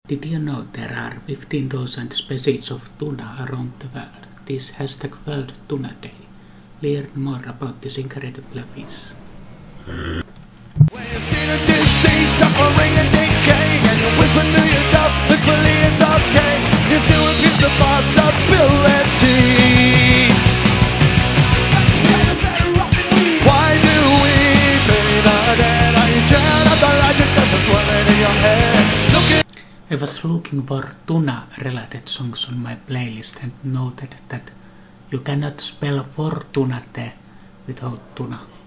Did you know there are 15,000 species of tuna around the world? This hashtag World Tuna Day. Learn more about this incredible fish. When you see the disease suffering and decay, and you whisper to yourself, hopefully it's okay. You still refuse the possibility. Why do we play the dead? Are you trying out the logic that's swirling in your head? I was looking for tuna-related songs on my playlist and noted that you cannot spell fortunate without tuna.